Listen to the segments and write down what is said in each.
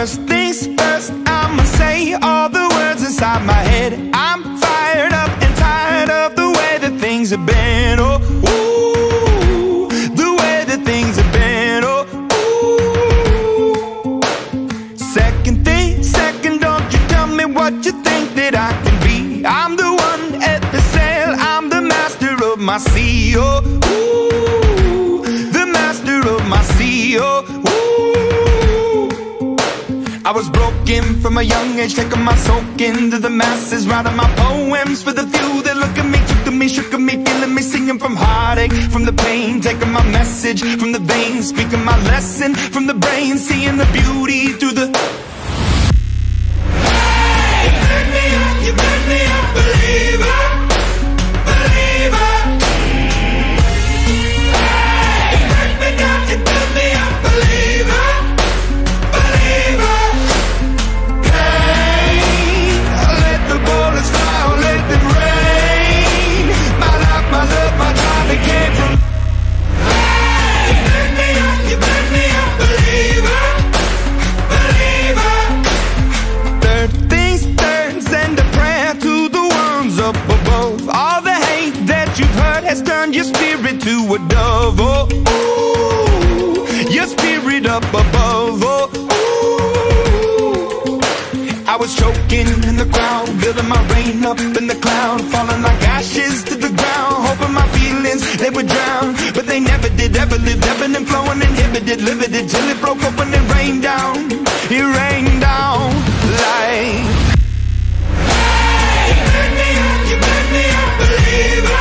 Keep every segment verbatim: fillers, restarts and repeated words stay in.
First things first, I'ma say all the words inside my head. I'm fired up and tired of the way that things have been. Oh, ooh, the way that things have been. Oh, ooh. Second thing, second, don't you tell me what you think that I can be. I'm the one at the sail, I'm the master of my sea. Oh, ooh, the master of my sea. Oh, ooh. I was broken from a young age, taking my soak into the masses, writing my poems for the few that look at me, took to me, shook at me, feeling me, singing from heartache, from the pain, taking my message from the veins, speaking my lesson from the brain, seeing the beauty through the... Hey, you make me up, you make me a believer, believer. Hey, you break me down, you build me up, believer, believer. Turn your spirit to a dove, oh, ooh, your spirit up above, oh, ooh. I was choking in the crowd, building my rain up in the cloud, falling like ashes to the ground, hoping my feelings, they would drown, but they never did, ever lived, ebbing and flowing, inhibited, limited, till it broke up when it rained down, it rained down like... Hey, you make me up, you make me a believer.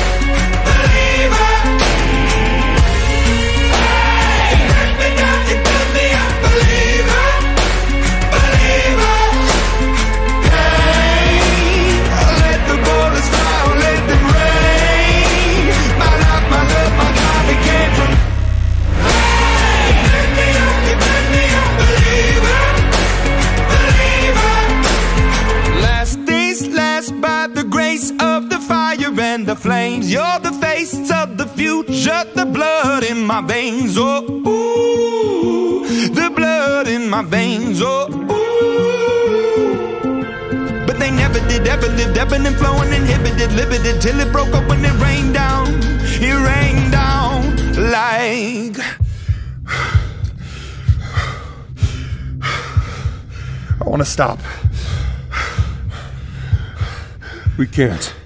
And the flames, you're the face of the future, the blood in my veins, oh, ooh, the blood in my veins, oh, ooh. But they never did, ever lived, ebbing and flowing, inhibited, limited, till it broke up when it rained down, it rained down like... I want to stop. We can't.